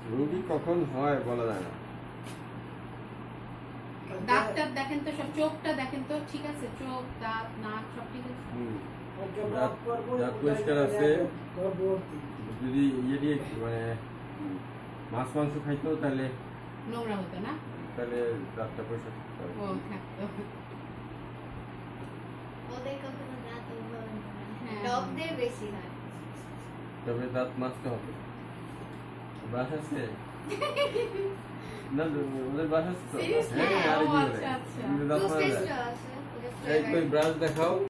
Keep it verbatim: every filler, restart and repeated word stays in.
রোগী কখন হয় বলা যায় না। ডাক্তার দেখেন তো, সব চোখটা দেখেন তো ঠিক আছে, চোখ দাঁত নাক সব ঠিক আছে। দাঁত দাঁত পরিষ্কার আছে। যদি ইয়ে দিয়ে মানে মাছ মাংস খাইতো তাহলে নোংরা হতো না, তাহলে দাঁতটা পরিষ্কার করতে হবে। ও থাকতো। ওদের কখনো দাঁত ওভাবে হ্যাঁ। ডগদের বেশি হয়। তবে দাঁত মাজতে হবে। ব্রাশ আছে না, ওদের ব্রাশ আছে তো। Seriously? হ্যাঁ, আর ও কি বলে? আচ্ছা, আচ্ছা। দাঁত মাজা যায়। টুথপেস্ট আছে ওদের এই কই ব্রাশ দেখাও।